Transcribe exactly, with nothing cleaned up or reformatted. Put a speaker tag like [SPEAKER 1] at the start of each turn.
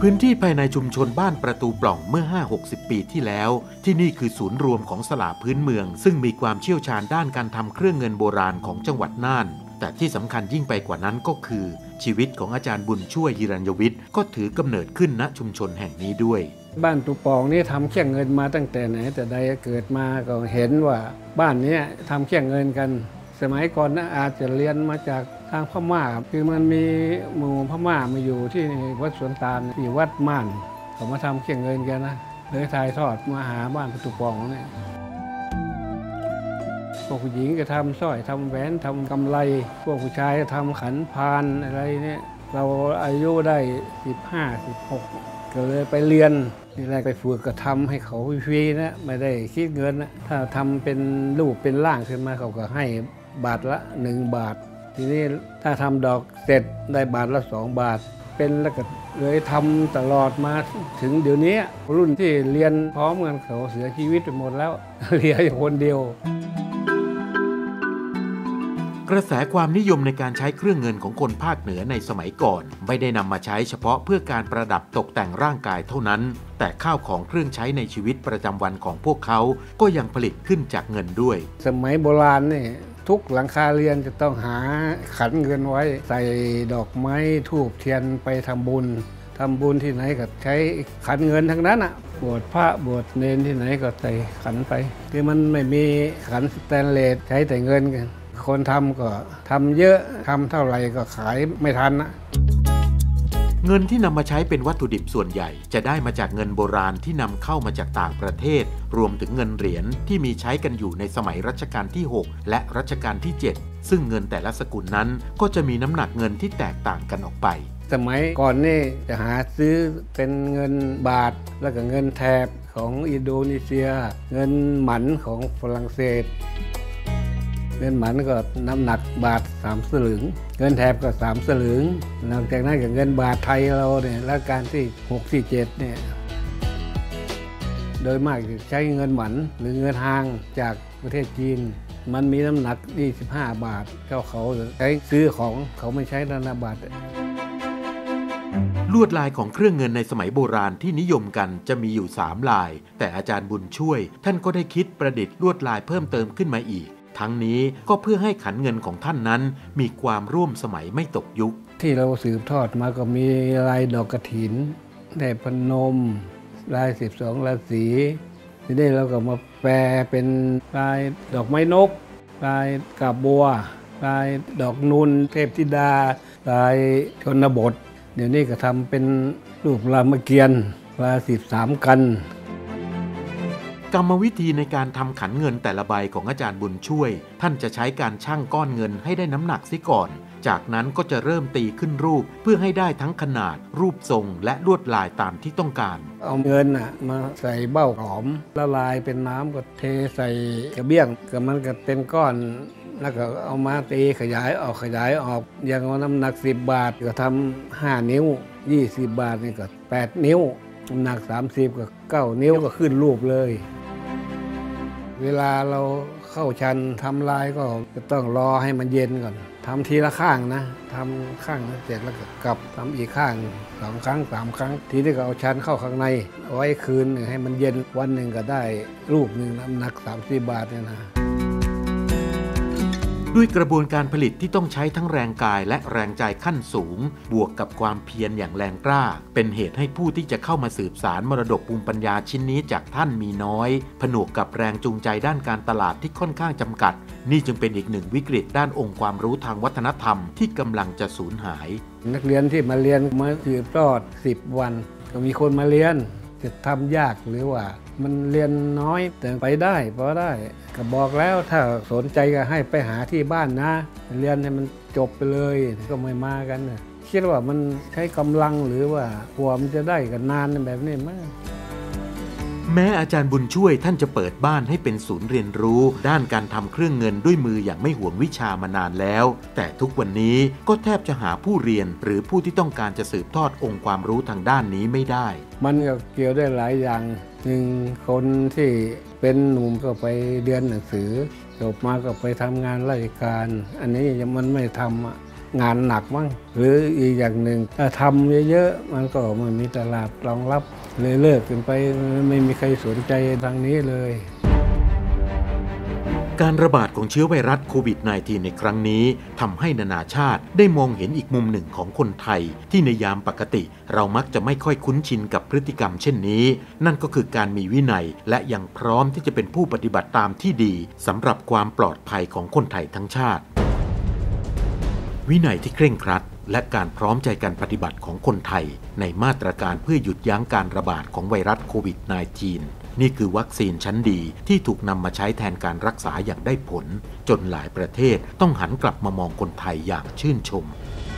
[SPEAKER 1] พื้นที่ภายในชุมชนบ้านประตูปล่องเมื่อ ห้าหกสิบ ปีที่แล้วที่นี่คือศูนย์รวมของสลาพื้นเมืองซึ่งมีความเชี่ยวชาญด้านการทำเครื่องเงินโบราณของจังหวัดน่านแต่ที่สำคัญยิ่งไปกว่านั้นก็คือชีวิตของอาจารย์บุญช่วยฮิรัญวิทย์ก็ถือกำเนิดขึ้นณชุมชนแห่งนี้ด้วย
[SPEAKER 2] บ้านตูปองนี่ทำเครื่องเงินมาตั้งแต่ไหนแต่ใดเกิดมาก็เห็นว่าบ้านนี้ทำเครื่องเงินกันสมัยก่อนนะอาจจะเรียนมาจากทางพม่าคือมันมีหมู่พม่ามาอยู่ที่วัดสวนตาลที่วัดม่านเขามาทำเครื่องเงินกันนะเลยถ่ายทอดมาหาบ้านประตูปองนี่พวกผู้หญิงก็ทำสร้อยทำแหวนทำกำไรพวกผู้ชายก็ทำขันพานอะไรเนี่ยเราอายุได้สิบห้าสิบหกก็เลยไปเรียนนี่แรกไปฝึกก็ทำให้เขาฟรีนะไม่ได้คิดเงินนะถ้าทำเป็นรูปเป็นร่างขึ้นมาเขาก็ให้บาทละหนึ่งบาททีนี้ถ้าทำดอกเสร็จได้บาทละสองบาทเป็นแล้วก็เลยทำตลอดมาถึงเดี๋ยวนี้รุ่นที่เรียนพร้อมกันเขาเสียชีวิตไปหมดแล้วเหลืออยู่คนเดียว
[SPEAKER 1] กระแสความนิยมในการใช้เครื่องเงินของคนภาคเหนือในสมัยก่อนไม่ได้นำมาใช้เฉพาะเพื่อการประดับตกแต่งร่างกายเท่านั้นแต่ข้าวของเครื่องใช้ในชีวิตประจำวันของพวกเขาก็ยังผลิตขึ้นจากเงินด้วย
[SPEAKER 2] สมัยโบราณนี่ทุกหลังคาเรือนจะต้องหาขันเงินไว้ใส่ดอกไม้ธูปเทียนไปทำบุญทำบุญที่ไหนก็ใช้ขันเงินทั้งนั้นอ่ะบวชพระบวชเนรที่ไหนก็ใส่ขันไปคือมันไม่มีขันสแตนเลสใช้แต่เงินกันคนทำก็ทำเยอะทำเท่าไหร่ก็ขายไม่ทันนะ
[SPEAKER 1] เงินที่นำมาใช้เป็นวัตถุดิบส่วนใหญ่จะได้มาจากเงินโบราณที่นำเข้ามาจากต่างประเทศรวมถึงเงินเหรียญที่มีใช้กันอยู่ในสมัยรัชกาลที่หกและรัชกาลที่เจ็ดซึ่งเงินแต่ละสกุลนั้นก็จะมีน้ำหนักเงินที่แตกต่างกันออกไป
[SPEAKER 2] สมัยก่อนนี่จะหาซื้อเป็นเงินบาทแล้วก็เงินแถบของอินโดนีเซียเงินหมันของฝรั่งเศสเงินหมันก็น้ำหนักบาทสามสลึงเงินแถบก็สามสลึงหลังจากนั้นกับเงินบาทไทยเราเนี่ยรัชกาลที่หกที่เจ็ดเนี่ยโดยมากจะใช้เงินหมันหรือเงินฮางจากประเทศจีนมันมีน้ำหนักยี่สิบห้าบาทเขาเขาใช้ซื้อของเขาไม่ใช้ธนบัตร
[SPEAKER 1] ลวดลายของเครื่องเงินในสมัยโบราณที่นิยมกันจะมีอยู่สามลายแต่อาจารย์บุญช่วยท่านก็ได้คิดประดิษฐ์ลวดลายเพิ่มเติมขึ้นมาอีกทั้งนี้ก็เพื่อให้ขันเงินของท่านนั้นมีความร่วมสมัยไม่ตกยุค
[SPEAKER 2] ที่เราสืบทอดมาก็มีลายดอกกฐินได้พนมลายสิบสองราศีทีนี้เราก็มาแปลเป็นลายดอกไม้นกลายกาบบัวลายดอกนุนเทพธิดาลายชนบทเดี๋ยวนี้ก็ทำเป็นรูปรามเกียรติ์ลายสิบสามกัน
[SPEAKER 1] กรรมวิธีในการทำขันเงินแต่ละใบของอาจารย์บุญช่วยท่านจะใช้การชั่งก้อนเงินให้ได้น้ำหนักซิก่อนจากนั้นก็จะเริ่มตีขึ้นรูปเพื่อให้ได้ทั้งขนาดรูปทรงและลวดลายตามที่ต้องการ
[SPEAKER 2] เอาเงินน่ะมาใส่เบ้าหอมละลายเป็นน้ำก็เทใส่กระเบี้ยงก็มันก็เป็นก้อนแล้วก็เอามาตีขยายออกขยายออกอย่างเอาน้ำหนักสิบบาทก็ทำห้านิ้วยี่สิบบาทนี่ก็แปดนิ้วน้ำหนักสามสิบก็เก้านิ้วก็ขึ้นรูปเลยเวลาเราเข้าชันทำลายก็จะต้องรอให้มันเย็นก่อนทำทีละข้างนะทำข้างเสร็จแล้วก็กลับทำอีกข้างสองครั้งสามครั้งทีนี้ก็เอาชันเข้าข้างในเอาไว้คืนให้มันเย็นวันหนึ่งก็ได้รูปหนึ่งน้ำหนักสามสิบบาทเนี่ยนะ
[SPEAKER 1] ด้วยกระบวนการผลิตที่ต้องใช้ทั้งแรงกายและแรงใจขั้นสูงบวกกับความเพียรอย่างแรงกล้าเป็นเหตุให้ผู้ที่จะเข้ามาสืบสารมรดกภูมิปัญญาชิ้นนี้จากท่านมีน้อยผนวกกับแรงจูงใจด้านการตลาดที่ค่อนข้างจำกัดนี่จึงเป็นอีกหนึ่งวิกฤตด้านองค์ความรู้ทางวัฒนธรรมที่กำลังจะสูญหาย
[SPEAKER 2] นักเรียนที่มาเรียนมาสืบทอดสิบวันก็มีคนมาเรียนจะทำยากหรือว่ามันเรียนน้อยแต่ไปได้พอได้ก็บอกแล้วถ้าสนใจก็ให้ไปหาที่บ้านนะเรียนให้มันจบไปเลยก็ไม่มากันนะคิดว่ามันใช้กำลังหรือว่ากว่ามันจะได้กันนานแบบนี้มั้ย
[SPEAKER 1] แม้อาจารย์บุญช่วยท่านจะเปิดบ้านให้เป็นศูนย์เรียนรู้ด้านการทำเครื่องเงินด้วยมืออย่างไม่หวงวิชามานานแล้วแต่ทุกวันนี้ก็แทบจะหาผู้เรียนหรือผู้ที่ต้องการจะสืบทอดองค์ความรู้ทางด้านนี้ไม่ได้
[SPEAKER 2] มันก็เกี่ยวได้หลายอย่างหนึ่งคนที่เป็นหนุ่มก็ไปเรียนหนังสือจบมาก็ไปทำงานราชการอันนี้มันไม่ทำอ่ะงานหนักมั้งหรืออีกอย่างหนึ่งถ้าทำเยอะๆมันก็ไม่มีตลาดรองรับเลยเลิกกันไปไม่มีใครสนใจทางนี้เลย
[SPEAKER 1] การระบาดของเชื้อไวรัสโควิด สิบเก้า ในครั้งนี้ทำให้นานาชาติได้มองเห็นอีกมุมหนึ่งของคนไทยที่ในยามปกติเรามักจะไม่ค่อยคุ้นชินกับพฤติกรรมเช่นนี้นั่นก็คือการมีวินัยและยังพร้อมที่จะเป็นผู้ปฏิบัติตามที่ดีสำหรับความปลอดภัยของคนไทยทั้งชาติวินัยที่เคร่งครัดและการพร้อมใจกันปฏิบัติของคนไทยในมาตรการเพื่อหยุดยั้งการระบาดของไวรัสโควิด สิบเก้า นี่คือวัคซีนชั้นดีที่ถูกนำมาใช้แทนการรักษาอย่างได้ผลจนหลายประเทศต้องหันกลับมามองคนไทยอย่างชื่นชม